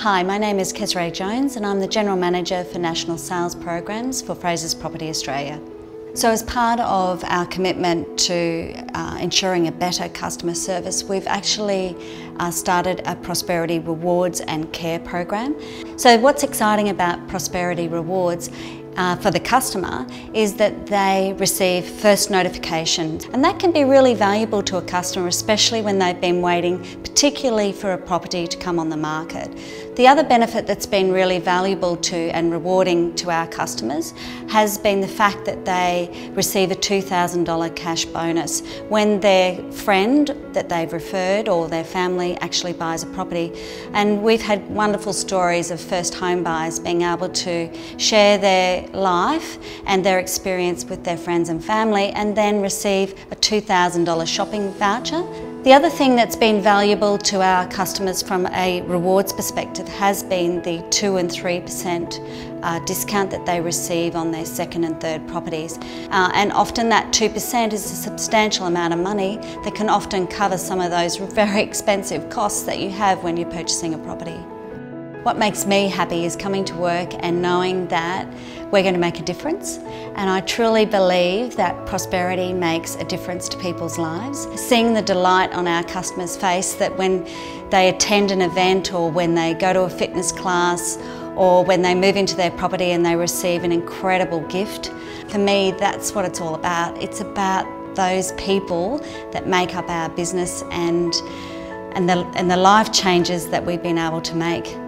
Hi, my name is Kesree Jones and I'm the General Manager for National Sales Programs for Frasers Property Australia. So as part of our commitment to ensuring a better customer service, we've actually started a Prosperity Rewards and Care program. So what's exciting about Prosperity Rewards for the customer is that they receive first notification, and that can be really valuable to a customer, especially when they've been waiting particularly for a property to come on the market. The other benefit that's been really valuable to and rewarding to our customers has been the fact that they receive a $2,000 cash bonus when their friend that they've referred or their family actually buys a property. And we've had wonderful stories of first home buyers being able to share their life and their experience with their friends and family and then receive a $2,000 shopping voucher. The other thing that's been valuable to our customers from a rewards perspective has been the 2 and 3% discount that they receive on their second and third properties. And often that 2% is a substantial amount of money that can often cover some of those very expensive costs that you have when you're purchasing a property. What makes me happy is coming to work and knowing that we're going to make a difference, and I truly believe that prosperity makes a difference to people's lives. Seeing the delight on our customers' face that when they attend an event or when they go to a fitness class or when they move into their property and they receive an incredible gift, for me that's what it's all about. It's about those people that make up our business and the life changes that we've been able to make.